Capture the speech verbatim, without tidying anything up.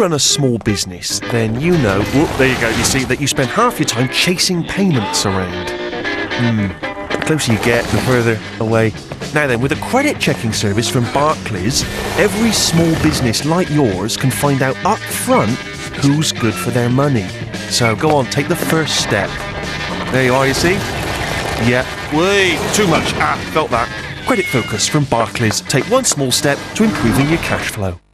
run a small business, then you know, whoop, there you go, you see, that you spend half your time chasing payments around. Hmm, the closer you get, the further away. Now then, with a credit checking service from Barclays, every small business like yours can find out up front who's good for their money. So go on, take the first step. There you are, you see? Yeah, way too much. Ah, felt that. Credit Focus from Barclays. Take one small step to improving your cash flow.